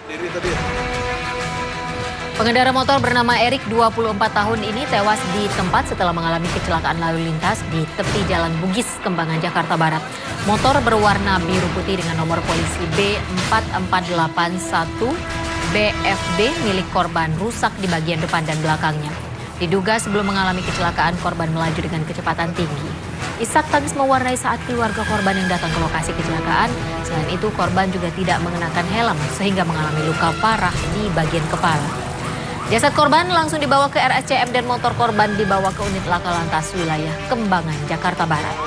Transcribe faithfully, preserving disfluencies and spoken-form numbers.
Diri tadi. Pengendara motor bernama Erik, dua puluh empat tahun ini tewas di tempat setelah mengalami kecelakaan lalu lintas di tepi Jalan Bugis, Kembangan, Jakarta Barat. Motor berwarna biru putih dengan nomor polisi B empat empat delapan satu B F B milik korban rusak di bagian depan dan belakangnya. Diduga sebelum mengalami kecelakaan, korban melaju dengan kecepatan tinggi. Isak tangis mewarnai saat keluarga korban yang datang ke lokasi kecelakaan. Selain itu, korban juga tidak mengenakan helm sehingga mengalami luka parah di bagian kepala. Jasad korban langsung dibawa ke R S C M dan motor korban dibawa ke unit laka lantas wilayah Kembangan, Jakarta Barat.